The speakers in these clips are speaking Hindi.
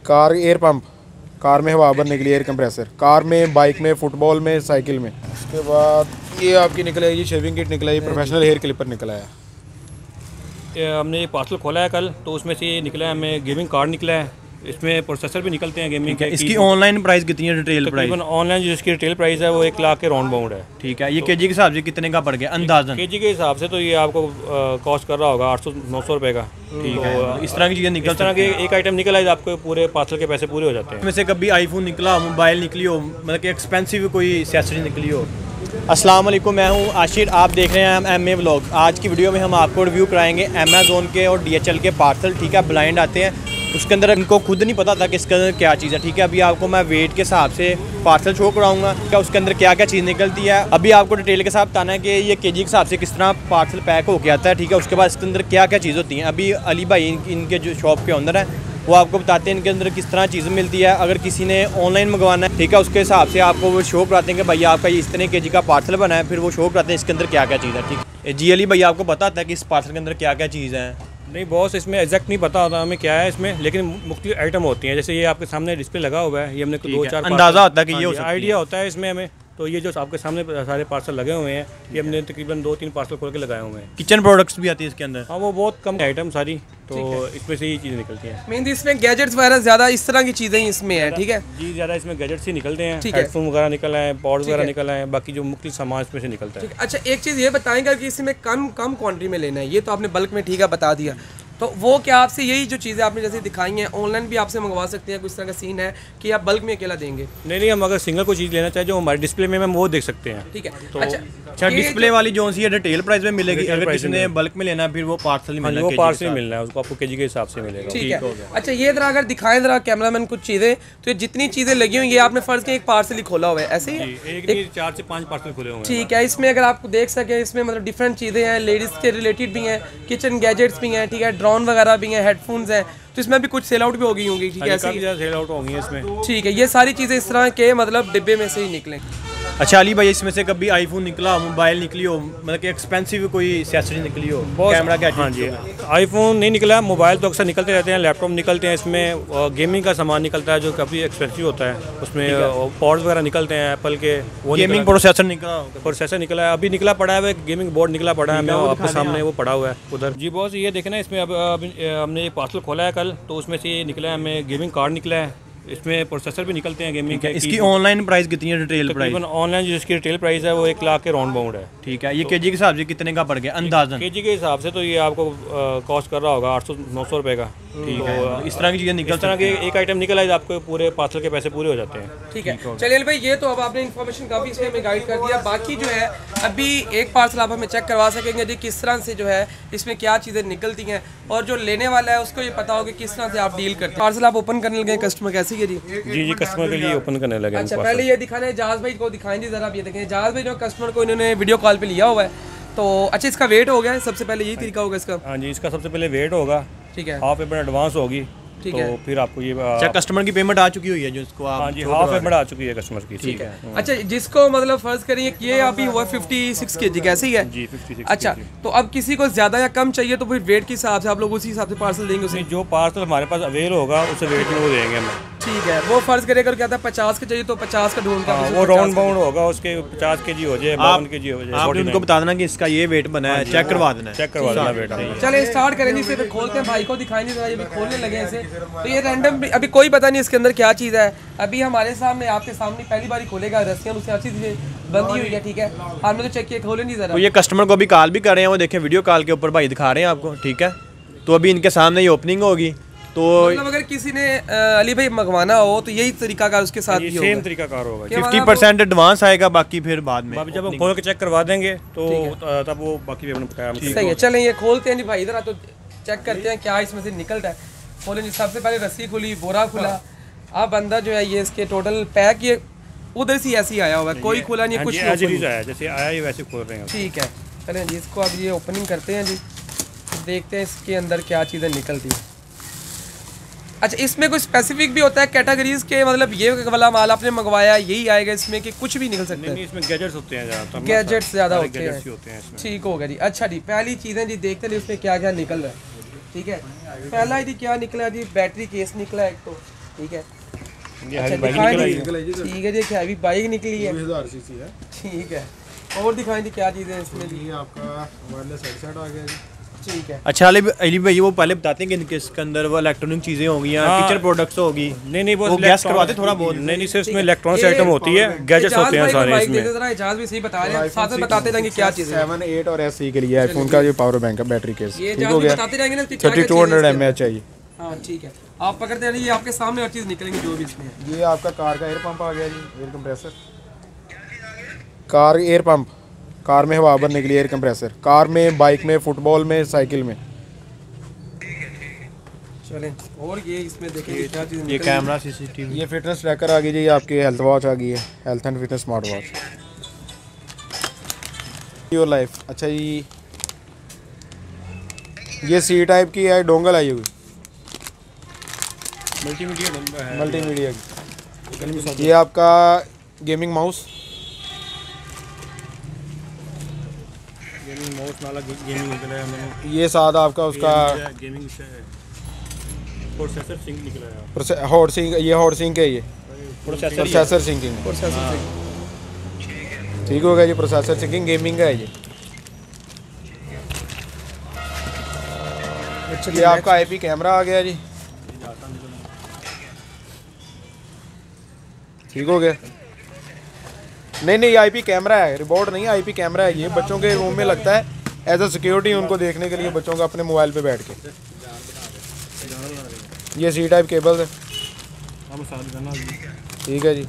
कार एयर पंप, कार में हवा भरने के लिए एयर कंप्रेसर, कार में, बाइक में, फुटबॉल में, साइकिल में। उसके बाद ये आपकी निकला है, ये शेविंग किट निकला है, ये प्रोफेशनल हेयर क्लिपर निकला है। हमने एक पार्सल खोला है कल, तो उसमें से ये निकला है हमें गेमिंग कार्ड निकला है, इसमें प्रोसेसर भी निकलते हैं गेमिंग के। इसकी ऑनलाइन प्राइस कितनी है? रिटेल प्राइस ऑनलाइन जो इसकी रिटेल प्राइस है वो 1 लाख के राउंड बाउंड है। ठीक है, ये केजी के हिसाब से कितने का पड़ गया अंदाजन? केजी के हिसाब से तो ये आपको कॉस्ट कर रहा होगा 800-900 रुपये का। ठीक है, इस तरह की चीज़ें निकल, इस तरह के एक आइटम निकला है आपको पूरे पार्सल के पैसे पूरे हो जाते हैं। में से कभी आईफोन निकला, मोबाइल निकली हो, मतलब कि एक्सपेंसिव कोई एक्सेसरी निकली हो? अस्सलाम वालेकुम, मैं हूं आशिर, आप देख रहे हैं एमए व्लॉग। आज की वीडियो में हम आपको रिव्यू कराएंगे अमेज़ोन के और डीएचएल के पार्सल। ठीक है, ब्लाइंड आते हैं, उसके अंदर इनको खुद नहीं पता था कि इसके अंदर क्या चीज़ है। ठीक है, अभी आपको मैं वेट के हिसाब से पार्सल शो कराऊंगा क्या उसके अंदर क्या क्या चीज़ निकलती है। अभी आपको डिटेल के साथ बताना है कि ये केजी के हिसाब से किस तरह पार्सल पैक होके आता है। ठीक है, उसके बाद इसके अंदर क्या क्या चीज़ होती हैं। अभी अली भाई इनके जो शॉप के अंदर है वो आपको बताते हैं इनके अंदर किस तरह चीज़ें मिलती है। अगर किसी ने ऑनलाइन मंगवाना है, ठीक है, उसके हिसाब से आपको वो शो कराते हैं कि भाई आपका इस तरह केजी का पार्सल बना है, फिर वो शो कराते हैं इसके अंदर क्या क्या चीज़ है। ठीक है जी, अली भाई आपको पता था कि इस पार्सल के अंदर क्या क्या चीज़ है? नहीं बॉस, इसमें एग्जैक्ट नहीं पता होता हमें क्या है इसमें, लेकिन मुख्तलिफ आइटम होती हैं। जैसे ये आपके सामने डिस्प्ले लगा हुआ है, ये हमने 2-4 अंदाज़ा होता है कि ये हो सकती है, आइडिया होता है इसमें हमें। तो ये जो आपके सामने सारे पार्सल लगे हुए हैं, ये हमने तकरीबन 2-3 पार्सल खोल के लगाए हुए हैं। किचन प्रोडक्ट्स भी आती है इसके अंदर? हाँ, वो बहुत कम आइटम सारी, तो इसमें से ये चीज़ें निकलती हैं। मेन इसमें गैजेट्स वगैरह ज़्यादा इस तरह की चीज़ें इसमें है। ठीक है जी, ज़्यादा इसमें गैजेट्स ही निकलते हैं, ठीक है, हेडफोन वगैरह निकल आए, पॉड्स वगैरह निकल आए, बाकी जो मुख्तलिफ सामान इसमें से निकलता है। अच्छा, एक चीज़ ये बताएंगे कि इसमें कम क्वांटिटी में लेना है, ये तो आपने बल्क में ठीक है बता दिया, तो वो क्या आपसे यही जो चीज़ें आपने जैसे दिखाई हैं ऑनलाइन भी आपसे मंगवा सकते हैं? कुछ तरह का सीन है कि आप बल्क में अकेला देंगे? नहीं, हम अगर सिंगल कोई चीज़ लेना चाहे जो हमारे डिस्प्ले में हम वो देख सकते हैं। ठीक है, तो अच्छा, डिस्प्ले वाली जो सी है रिटेल प्राइस में मिलेगी, अगर किसी ने बल्क में लेना है फिर वो पार्सल ही मिलना है? वो पार्सल ही मिलना है, उसको आपको केजी के हिसाब से मिलेगा। ठीक है, अच्छा ये जरा अगर दिखाएं जरा कैमरामैन कुछ चीज़ें, तो ये जितनी चीज़ें लगी हुई है आपने फर्ज के एक पार्सल ही खोला हुआ है ऐसे ही? एक 4 से 5 पार्सल खुले हुए हैं। ठीक है, इसमें अगर आपको देख सके इसमें मतलब डिफरेंट चीज़ें हैं, लेडीज़ के रिलेटेड भी हैं, किचन गैजेट्स भी हैं, ठीक है, ड्रोन वगैरह भी हैं, हेडफोन्स हैं, तो इसमें भी कुछ सेल आउट भी हो गई होंगी। ठीक है, काफ़ी ज़्यादा सेल आउट होंगी इसमें। ठीक है, ये सारी चीज़ें इस तरह के मतलब डिब्बे में से ही निकलें। अच्छा अली भाई, इसमें से कभी आईफोन निकला, मोबाइल निकली हो, मतलब कि एक्सपेंसिव कोई एक्सेसरी निकली हो, कैमरा क्या? हाँ जी, आईफोन नहीं निकला, मोबाइल तो अक्सर निकलते रहते हैं, लैपटॉप निकलते हैं, इसमें गेमिंग का सामान निकलता है जो काफ़ी एक्सपेंसिव होता है, उसमें पॉड्स वगैरह निकलते हैं एप्पल के, वो गेमिंग प्रोसेसर निकला है, अभी निकला पड़ा है, गेमिंग बोर्ड निकला पड़ा है, मैं आपके सामने वो पड़ा हुआ है उधर। जी बॉस, ये देखें ना, इसमें अब हमने एक पार्सल खोला है कल, तो उसमें से ये निकला है हमें गेमिंग कार्ड निकला है, इसमें प्रोसेसर भी निकलते हैं गेमिंग के। इसकी ऑनलाइन प्राइस कितनी है? रिटेल प्राइस ऑनलाइन जो इसकी रिटेल प्राइस है वो 1 लाख के राउंड बाउंड है। ठीक है, ये केजी के हिसाब से कितने का पड़ गया अंदाजन? केजी के हिसाब से तो ये आपको कॉस्ट कर रहा होगा 800-900 रुपये का। ठीक है, इस तरह की चीज़ें निकल, इस तरह के एक आइटम निकला है आपको पूरे पार्सल के पैसे पूरे हो जाते हैं। ठीक है, चलिए भाई, ये तो अब आपने इन्फॉर्मेशन काफ़ी इसमें हमें गाइड कर दिया। बाकी जो है अभी एक पार्सल आप हमें चेक करवा सकेंगे जी किस तरह से जो है इसमें क्या चीज़ें निकलती हैं, और जो लेने वाला है उसको ये पता हो कि किस तरह से आप डील करते हैं। पार्सल आप ओपन करने लगे कस्टमर कैसे है जी? जी, कस्टमर के लिए ओपन करने लगे। अच्छा, पहले ये दिखाना है एजाज भाई को, दिखाएंगे जरा, आप ये देखें एजाज भाई जो कस्टमर को इन्होंने वीडियो कॉल पे लिया हुआ है। तो अच्छा, इसका वेट हो गया है, सबसे पहले यही तरीका होगा इसका? हाँ जी, इसका सबसे पहले वेट होगा, ठीक है, हाफ पेमेंट एडवांस होगी, ठीक तो है, फिर आपको ये अच्छा कस्टमर की पेमेंट आ चुकी हुई है जो इसको आप? हाँ जी, हाफ पेमेंट आ चुकी है कस्टमर की। ठीक है, अच्छा जिसको मतलब फर्ज करिए कि ये अभी हुआ 56 kg कैसे ही है जी, 56। अच्छा, तो अब किसी को ज़्यादा या कम चाहिए तो फिर वेट के हिसाब से आप लोग उसी हिसाब से पार्सल देंगे उसे? जो पार्सल हमारे पास अवेल होगा उसे वेट में वो देंगे हम। ठीक है, वो फर्ज करेगा क्या था 50 का चाहिए तो 50 का ढूंढ कर वो राउंड बाउंड होगा, उसके 50 kg हो जाए, 52 kg हो जाए, आप उनको बता देना कि इसका ये वेट बना है, चेक करवा देना, चेक करवा देना वेट। चले स्टार्ट करें जी, फिर खोलते हैं, भाई को दिखाएंगे जरा, ये भी खोलने लगे इसे। तो ये रैंडम अभी कोई पता नहीं इसके अंदर क्या चीज़ है, अभी हमारे सामने आपके सामने पहली बार खोलेगा, रस्सियाँ उससे अच्छी से बंधी हुई है। ठीक है, आपने तो चेक किया, खोले नहीं जरा। तो ये कस्टमर को अभी कॉल भी कर रहे हैं, वो देखें वीडियो कॉल के ऊपर भाई दिखा रहे हैं आपको। ठीक है, तो अभी इनके सामने ये ओपनिंग होगी, तो मतलब अगर किसी ने अली भाई मंगवाना हो तो यही तरीका का उसके साथ भी होगा, सेम तरीका कार होगा। 50% एडवांस आएगा, बाकी फिर बाद में जब हम खोल के चेक करवा देंगे तो तब वो बाकी पेमेंट बताया। सही है, चलें ये खोलते हैं जी भाई, इधर तो चेक करते हैं क्या इसमें से निकल रहा है। खोलें जी, सबसे पहले रस्सी खुली, बोरा खुला, अब अंदर जो है ये इसके टोटल पैक ये उधर से ऐसे ही आया हुआ है, कोई खुला नहीं, कुछ आया जैसे आया ही वैसे खोल रहे हैं। ठीक है, चलें जी इसको अब ये ओपनिंग करते हैं जी, देखते हैं इसके अंदर क्या चीज़ें निकलती हैं। अच्छा, इसमें कोई स्पेसिफिक भी होता है कैटेगरीज के, मतलब ये वाला माल आपने मंगवाया यही आएगा इसमें कि कुछ भी निकल सकता है? नहीं, इसमें गैजेट्स होते हैं ज़्यादा, गैजेट्स ज़्यादा होते हैं इसमें। ठीक होगा जी। अच्छा जी, पहली चीज़ें जी देखते हैं इसमें क्या क्या निकल रहा है। ठीक है, पहला जी क्या निकला जी, बैटरी केस निकला एक, तो ठीक है। ये अच्छा, हैवी बाइक दिखाएं निकल आई जी। है। ठीक है जी, एक हैवी बाइक निकली है। 2000 सीसी है। ठीक है, और दिखाएं जी क्या चीज़ें हैं इसमें जी। ये आपका वायरलेस हेडसेट आ गया जी। ठीक है। अच्छा अली भाई वो पहले बताते हैं कि इसके अंदर वो इलेक्ट्रॉनिक चीज़ें होगी या हाँ। किचन प्रोडक्ट्स होगी। नहीं वो गैस करवाते थोड़ा बहुत। नहीं सिर्फ इसमें इलेक्ट्रॉनिक्स आइटम होती है, गैजेट्स होते हैं सारे इसमें। जहाज भी सही बता रहे हैं, साथ में बताते रहेंगे क्या चीज़ें हैं। 7, 8 और SE के लिए आईफोन का जो पावर बैंक है, बैटरी केस ये ठीक जहाज हो भी गया। बताते रहेंगे ना कि क्या-क्या चीज़ें 3200 इसके mAh चाहिए। हाँ ठीक है, आप पकड़ते रहिए, आपके सामने हर चीज़ निकलेंगी जो भी इसमें है। ये आपका कार का एयर पंप आ गया जी, air compressor. Car air pump, car में हवा भरने के लिए एयर कंप्रेसर, कार में, बाइक में, फुटबॉल में, साइकिल में। चलें, और ये इसमें देखेंगे क्या चीज़ ये कैमरा CCTV। ये फिटनेस ट्रैकर आ गई जी, आपकी हेल्थ वॉच आ गई है, health and fitness smart watch. Your life. अच्छा जी, ये C टाइप की है, डोंगल है ये मल्टीमीडिया की। ये आपका गेमिंग माउस, गेमिंग माउस वाला गेमिंग निकला है मैंने। ये साथ आपका उसका गेमिंग प्रोसेसर सिंक निकला है। हॉट सिंक, ये हॉट सिंक है, ये प्रोसेसर प्रोसेसर सिंकिंग प्रोसेसर ठीक हो गया जी। प्रोसेसर सिंकिंग गेमिंग का है ये। ये आपका IP कैमरा आ गया जी, ठीक हो गया। नहीं ये IP कैमरा है, रिबॉट नहीं है, IP कैमरा है। ये बच्चों के रूम में लगता है एज अ सिक्योरिटी, उनको देखने के लिए बच्चों का अपने मोबाइल पे बैठ के। ये C टाइप केबल है, ठीक है जी।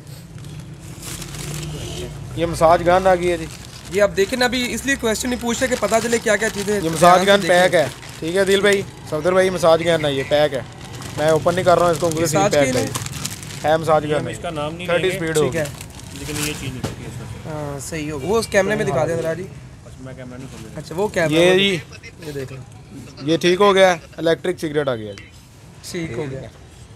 ये मसाज गन आ गई है जी। ये आप देखें ना, अभी इसलिए क्वेश्चन नहीं पूछ रहे कि पता चले क्या क्या चीज़ें। ये मसाज गन पैक है, ठीक है दिल भाई, सफदर भाई, मसाज गन है, ये पैक है। मैं ओपन नहीं कर रहा हूँ इसको, उंगली से मसाज पैक के है मसाज गन। इसका नाम नहीं 30 लेंगे, स्पीड ठीक होगी। है। लेकिन ये चीज़ निकलती है इसमें। हाँ सही हो, वो उस कैमरे में दिखा दें जरा जी। मैं कैमरा नहीं खोल अच्छा वो कैमरा, ये जी, ये देख लो, ये ठीक हो गया। इलेक्ट्रिक सिगरेट आ गया जी। ठीक हो गया।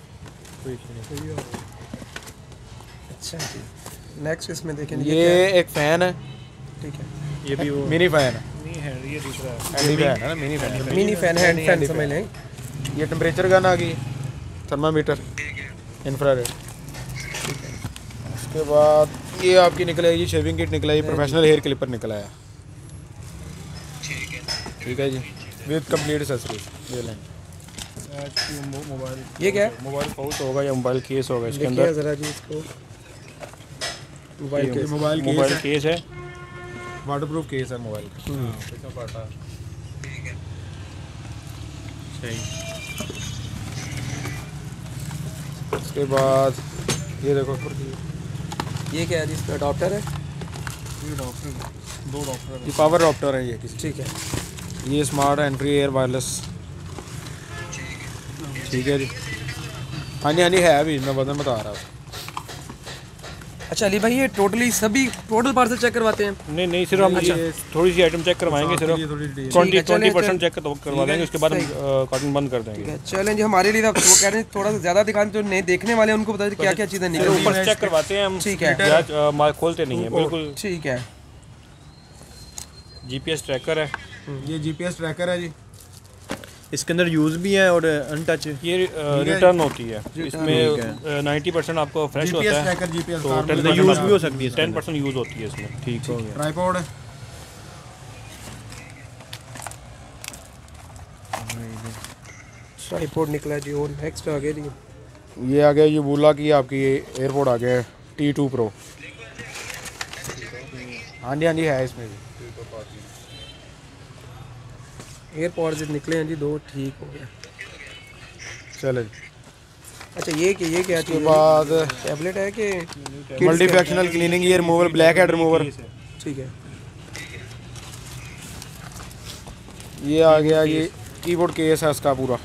अच्छा जी, नेक्स्ट इसमें देखें ये एक फैन है, ठीक है। ये भी वो मिनी फैन है, नहीं है, ये दूसरा है। मिनी फैन है ना, mini fan. Mini fan, hand fan समझ लें। ये टेम्परेचर गन आ गई, थर्मामीटर, इंफ्रारेड। उसके बाद ये आपकी निकल आएगी शेविंग किट, निकल आई प्रोफेशनल हेयर क्लिपर निकल आया, ठीक है जी, विद कंप्लीट एक्सेसरीज। ये लें। मोबाइल, ये क्या है? मोबाइल पाउच होगा या मोबाइल केस होगा इसके देखिए अंदर। जरा जी इसको, मोबाइल ये केस। मोबाइल केस है। वाटरप्रूफ केस है मोबाइल का। सही। उसके बाद ये देखो, ये क्या है जी, इसमें अडॉप्टर है। ये पावर अडॉप्टर है ये किसी। ठीक है। ये स्मार्ट एंट्री एयर वायरलेस, ठीक है जी। हाँ जी है अभी, मैं वजन बता रहा हूँ। अच्छा अली भाई, ये टोटली सभी टोटल पार्सल चेक करवाते हैं? नहीं सिर्फ हम ये थोड़ी सी आइटम चेक करवाएंगे, सिर्फ 20% चेक करवा देंगे, उसके बाद हम कार्टन बंद कर देंगे। चैलेंज हमारे लिए था, वो कह रहे हैं थोड़ा सा ज़्यादा दिखाएं, जो नहीं देखने वाले हैं उनको बता दें क्या क्या चीज़ें निकली। ऊपर से चेक करवाते हैं हम, ठीक है। माल खोलते नहीं है बिल्कुल। ठीक है। GPS ट्रैकर है, ये GPS ट्रैकर है जी। इसके अंदर यूज़ भी है और अनटच। ये रिटर्न होती है, इसमें 90% आपको फ्रेश होता है, ट्रैकर GPS तो कार में 10% यूज़ भी हो सकती है। 10% यूज़ होती है इसमें। ठीक हो गया। ट्राइपॉड है, ट्राइपॉड निकला जी। और नेक्स्ट आ गया जी, ये आ गया ये वूला की आपकी एयरपोर्ट आ गया T2 Pro। हाँ जी है इसमें भी। एयरपॉड्स निकले हैं जी 2, ठीक हो गया। चलो अच्छा ये क्या उसके चीज़ है? बाद टैबलेट है कि मल्टीफंक्शनल क्लीनिंग, ये रिमूवर, ब्लैक हेड रिमूवर। ठीक है। ये आ गया ये कीबोर्ड केस है उसका पूरा,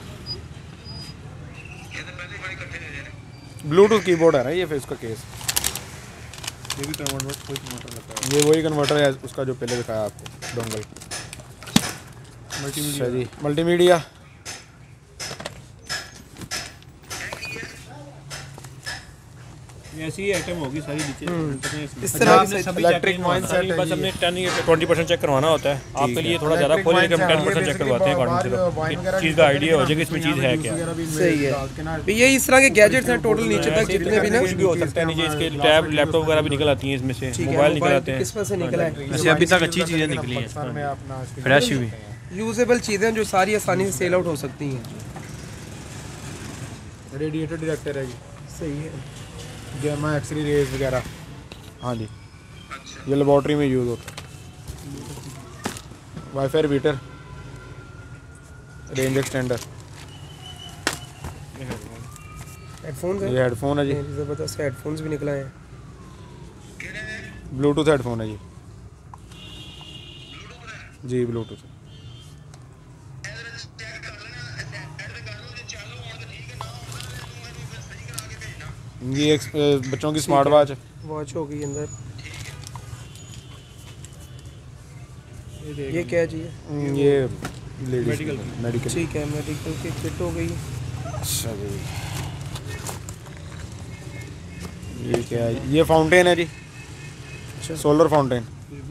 ब्लूटूथ कीबोर्ड है ना ये, फिर उसका केस। ये भी कन्वर्टर लगता है। ये वही कन्वर्टर है उसका जो पहले दिखाया आपको, डोंगल। अच्छा जी, मल्टीमीडिया। ऐसी ही आइटम होगी सारी नीचे इस तरह आपने से सभी इलेक्ट्रिक check वाइन करवाना है, सेट बस हमने 20% चेक करवाना होता है आपके लिए थोड़ा ज़्यादा खोल लेकिन 10% चेक करवाते हैं अकॉर्डिंग से चीज़ का आइडिया हो जाए कि इसमें चीज़ है क्या। सही है। ये इस तरह के गैजेट्स हैं टोटल नीचे तक जितने भी ना, कुछ भी हो सकता है नीचे इसके टैब लैपटॉप वगैरह भी निकल आती हैं इसमें से, मोबाइल निकल आते हैं। किस्मत से निकला है। वैसे अभी तक अच्छी चीज़ें निकली हैं, फ्रेश हुई। यूजेबल चीज़ें जो सारी आसानी से सेल आउट हो सकती हैं। रेडिएटर डायरेक्टर है जी, सही है। गैमा एक्सरे रेज वगैरह। हाँ जी, ये लेबॉर्ट्री में यूज़ होता है। WiFi repeater, range extender, headphones हैं, ये हेडफोन है जी, ज़बरदस्त हेडफोन्स भी निकला है। ब्लूटूथ हेडफोन है जी, जी ब्लूटूथ। ये एक बच्चों की स्मार्ट वॉच है। वॉच हो गई अंदर। ये क्या चाहिए? ये लेडीज मेडिकल। ठीक है, मेडिकल की किट हो गई। अच्छा जी, ये क्या है? ये फाउंटेन है जी, सोलर फाउंटेन।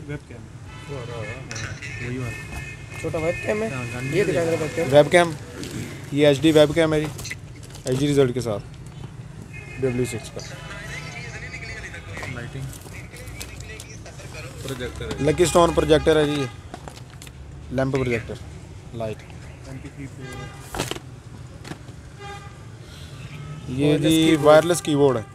छोटा वेब कैम है, ये दिखा वेब कैम। वेब कैम, ये HD वेब कैम है जी, HD रिजल्ट के साथ W6 का। लकी स्टोन प्रोजेक्टर है जी, लैंप प्रोजेक्टर लाइट। ये जी वायरलेस कीबोर्ड है,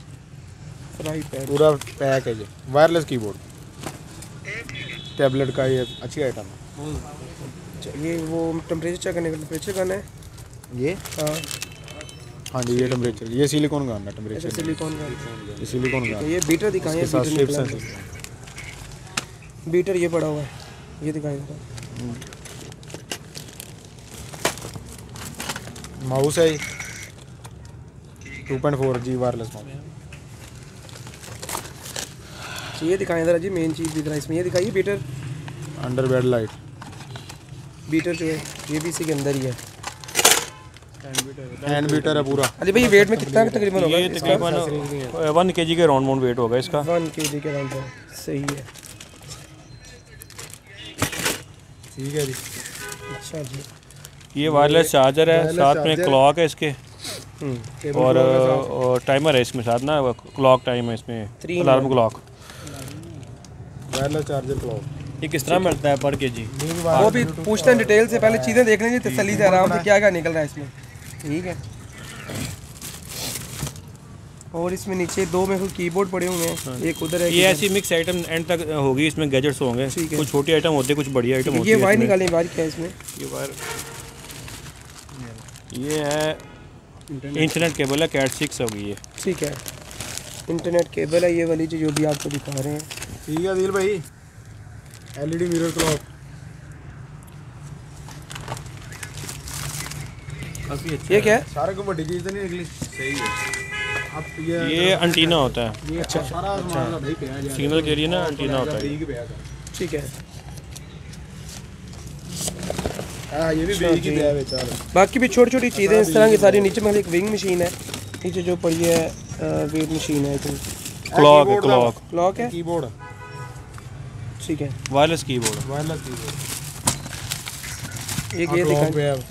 पूरा पैक है जी, वायरलेस कीबोर्ड टैबलेट का। ये अच्छी आइटम है। ये वो टेम्परेचर चेक करने का टेम्परेचर गन है ये हाँ जी, ये टेम्परेचर, ये सिलिकॉन गन है टेम्परेचर, सिलिकॉन का। ये सिलिकॉन गन। ये बीटर दिखाएं, इसके साथ बीटर स्ट्रिप्स निकला हैं। है। बीटर ये पड़ा हुआ है, ये दिखाएं। माउस है 2.4G वायरलेस माउस। ये दिखाएं जरा जी, मेन चीज़ दिख रहा है इसमें। ये दिखाइए beater, under bed light. Beater जो है ये भी इसी के अंदर ही है। हैंड बीटर है पूरा। अली भाई ये वेट में कितना तकरीबन होगा? ये तकरीबन 1 kg के राउंड वेट होगा इसका। 1 kg के राउंड है। सही है। ठीक है जी। अच्छा जी, ये वायरलेस चार्जर है, साथ में क्लॉक है इसके और टाइमर है इसमें साथ ना, क्लॉक टाइम है इसमें, 3 alarm clock. Wireless charger clock. ये किस तरह मिलता है पर केजी? वो भी पूछते हैं डिटेल से, पहले चीज़ें देख लेंगे तसल्ली से आराम से क्या क्या निकल रहा है इसमें। ठीक है। और इसमें नीचे 2 में कीबोर्ड पड़े हुए हैं, एक उधर है। ये ऐसी मिक्स आइटम एंड तक होगी, इसमें गैजेट्स होंगे, कुछ छोटी आइटम होते हैं, कुछ बड़ी आइटम होती ये है। वायर निकालें, वायर क्या है इसमें? ये वायर, ये है इंटरनेट केबल है, कैट 6 होगी ये। ठीक है, इंटरनेट केबल है ये वाली जो भी आपको दिखा रहे हैं। ठीक है दिल भाई। LED मिरर क्लॉक काफ़ी अच्छा। ये क्या है? सारा को बड़ी चीज़ तो नहीं निकली। सही है। अब ये एंटीना होता है, ये अच्छा सारा सामान का भाई पे आ जाए। सिग्नल के लिए ना एंटीना होता है। ठीक है। ठीक है। हां ये भी बेच की दिया बेचारा। बाकी भी छोटी छोटी चीज़ें इस तरह की सारी। नीचे में एक विंग मशीन है, नीचे जो पड़ी है वेट मशीन है, क्लॉक है, क्लॉक क्लॉक है। कीबोर्ड। ठीक है, वायरलेस कीबोर्ड। Wireless keyboard. एक ये दिखाएं।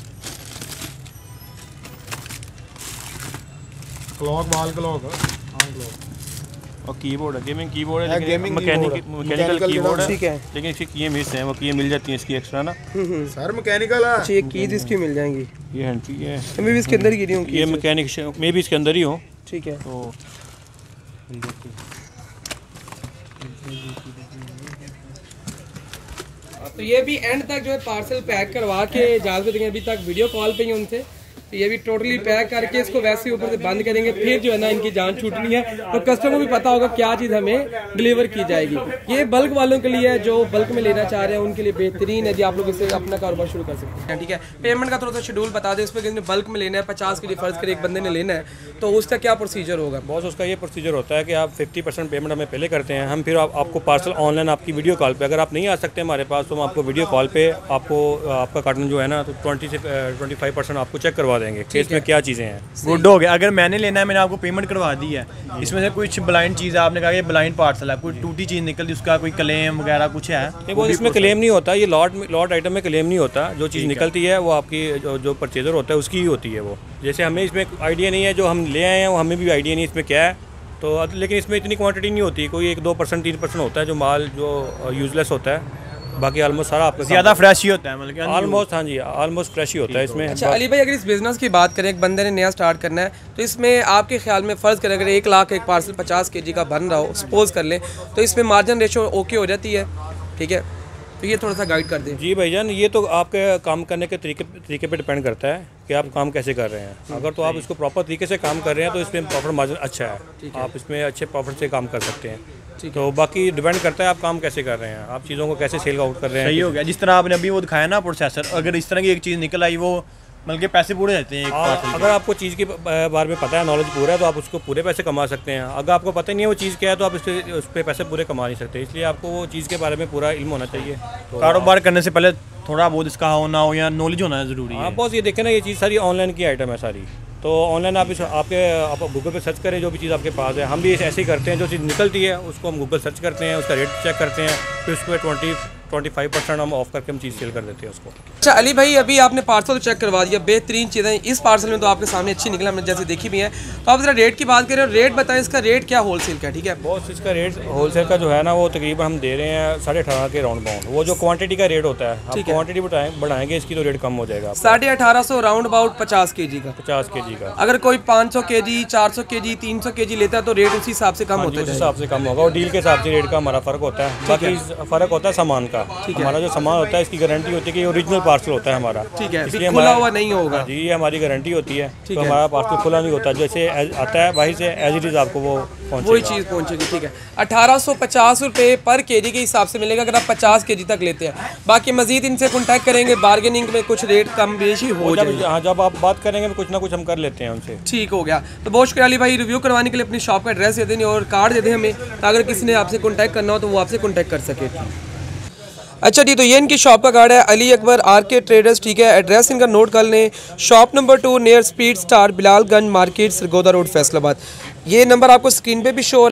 क्लॉक वाल क्लॉक हां क्लॉक और कीबोर्ड है, गेमिंग कीबोर्ड है, लेकिन गेमिंग मैकेनिकल कीबोर्ड है। ठीक है, लेकिन इसकी कीज मिस है, वो कीज मिल जाती हैं इसकी एक्स्ट्रा ना। सर मैकेनिकल है। अच्छा ये कीज इसकी मिल जाएंगी। ये हैंड की है, मैं भी इसके अंदर ही गिरी हूँ। ये मैकेनिक में भी इसके अंदर ही हो। ठीक है। तो तो ये भी एंड तक जो है पार्सल पैक करवा के इजाजत देंगे। अभी तक वीडियो कॉल पे ही उनसे, तो ये भी टोटली पैक करके इसको वैसे ऊपर से बंद करेंगे, फिर जो है ना इनकी जान छूटनी है और कस्टमर को भी पता होगा क्या चीज़ हमें डिलीवर की जाएगी। ये बल्क वालों के लिए है, जो बल्क में लेना चाह रहे हैं उनके लिए बेहतरीन है जी। आप लोग इससे अपना कारोबार शुरू कर सकते हैं। ठीक है, पेमेंट का थोड़ा सा शेड्यूल बता दें, इसमें किसी ने बल्क में लेना है 50 के लिए फर्ज कर एक बंदे ने लेना है, तो उसका क्या प्रोसीजर होगा? बॉस उसका ये प्रोसीजर होता है कि आप 50% पेमेंट हमें पहले करते हैं, हम फिर आपको पार्सल ऑनलाइन आपकी वीडियो कॉल पे, अगर आप नहीं आ सकते हमारे पास तो हम आपको वीडियो कॉल पे आपको आपका कार्टन जो है ना तो 20 से 25% आपको चेक करवा देंगे कि इसमें क्या चीज़ें हैं। गुड हो गया। अगर मैंने लेना है, मैंने आपको पेमेंट करवा दी है, इसमें से कुछ ब्लाइंड चीज़ आपने कहा कि ब्लाइंड पार्सल है, कोई टूटी चीज़ निकलती, उसका कोई क्लेम वगैरह कुछ है? नहीं, वो इसमें क्लेम नहीं होता, ये लॉट आइटम में क्लेम नहीं होता। जो चीज़ निकलती है वो आपकी जो परचेजर होता है उसकी ही होती है वो। जैसे हमें इसमें आइडिया नहीं है, जो हम ले आए हैं वो हमें भी आइडिया नहीं इसमें क्या है, तो लेकिन इसमें इतनी क्वांटिटी नहीं होती, कोई 1-2% 3% होता है जो माल जो यूजलेस होता है, बाकी ऑलमोस्ट सारा आपका ज़्यादा फ्रेश ही होता है, मतलब ऑलमोस्ट। हाँ जी, ऑलमोस्ट फ्रेश ही होता है इसमें। अच्छा अली भाई, अगर इस बिज़नेस की बात करें, एक बंदे ने नया स्टार्ट करना है, तो इसमें आपके ख्याल में फ़र्ज़ करें अगर 1 लाख एक पार्सल 50 kg का बन रहा हो, सपोज कर लें, तो इसमें मार्जिन रेशो ओके हो जाती है? ठीक है, तो ये थोड़ा सा गाइड कर दें। जी भाईजान, ये तो आपके काम करने के तरीके पे डिपेंड करता है कि आप काम कैसे कर रहे हैं। अगर तो आप इसको प्रॉपर तरीके से काम कर रहे हैं तो इसमें प्रॉफिट मार्जिन अच्छा है, आप इसमें अच्छे प्रॉफिट से काम कर सकते हैं। तो बाकी डिपेंड करता है आप काम कैसे कर रहे हैं, आप चीज़ों को कैसे सेल आउट कर रहे हैं। सही हो गया। जिस तरह आपने अभी वो दिखाया ना प्रोसेसर, अगर इस तरह की एक चीज़ निकल आई, वो मतलब के पैसे पूरे रहते हैं एक पार्सल के। अगर आपको चीज़ के बारे में पता है, नॉलेज पूरा है, तो आप उसको पूरे पैसे कमा सकते हैं। अगर आपको पता नहीं है वो चीज़ क्या है तो आप उस पर पैसे पूरे कमा नहीं सकते, इसलिए आपको वो चीज़ के बारे में पूरा इल्म होना चाहिए। तो कारोबार करने से पहले थोड़ा बहुत इसका होना हो या नॉलेज होना ज़रूरी है। आप बस ये देखें ना, ये चीज़ सारी ऑनलाइन की आइटम है सारी, तो ऑनलाइन आप आप गूगल पे सर्च करें जो भी चीज़ आपके पास है। हम भी ऐसे ही करते हैं, जो चीज़ निकलती है उसको हम गूगल सर्च करते हैं, उसका रेट चेक करते हैं, फिर उस पर 20-25% हम ऑफ करके हम चीज़ सेल कर देते हैं उसको। अच्छा अली भाई, अभी आपने पार्सल तो चेक करवा दिया, बेहतरीन चीज़ें इस पार्सल में तो आपके सामने अच्छी निकला, हमने जैसे देखी भी है। तो आप ज़रा रेट की बात करें, रेट बताएं, इसका रेट क्या होलसेल का? ठीक है बॉस, इसका रेट होलसेल का जो है ना वो तकरीबन हम दे रहे हैं 18.5 के राउंड बाउंड। वो जो क्वांटिटी का रेट होता है, आप क्वांटिटी बढ़ाएंगे इसकी तो रेट कम हो जाएगा। 1850 राउंड अबाउट 50 kg का। 50 kg का। अगर कोई 500 kg 400 kg 300 kg लेता है तो रेट उसी हिसाब से कम होता उस है। हिसाब से कम होगा और डील के हिसाब से रेट का हमारा फ़र्क होता है। बाकी फ़र्क होता है सामान का। हमारा जो सामान होता है इसकी गारंटी होती है कि ओरिजिनल पार्सल होता है हमारा। ठीक है, इसलिए खुला हुआ नहीं होगा। जी, ये हमारी गारंटी होती है, तो हमारा पार्सल खुला नहीं होता, जैसे आता है वहीं से एज इट इज़ आपको वो वही चीज़ पहुंचेगी। ठीक है, 1850 रुपये पर kg के हिसाब से मिलेगा अगर आप 50 kg तक लेते हैं। बाकी मजीद इनसे कॉन्टैक्ट करेंगे, बार्गेनिंग में कुछ रेट कम बेशी हो जाएगी। हाँ, जब आप बात करेंगे कुछ ना कुछ हम कर लेते हैं उनसे। ठीक हो गया। तो बहुत शुक्रिया अली भाई, रिव्यू करवाने के लिए अपनी शॉप का एड्रेस दे दें और कार्ड दे दें हमें, तो अगर किसी ने आपसे कॉन्टैक्ट करना हो तो वो आपसे कॉन्टैक्ट कर सके। अच्छा जी, तो ये इनकी शॉप का कार्ड है, अली अकबर आरके ट्रेडर्स। ठीक है, एड्रेस इनका नोट कर लें, shop number 2 near speed star, Bilalganj market, Sargodha road, Faisalabad. ये नंबर आपको स्क्रीन पे भी शो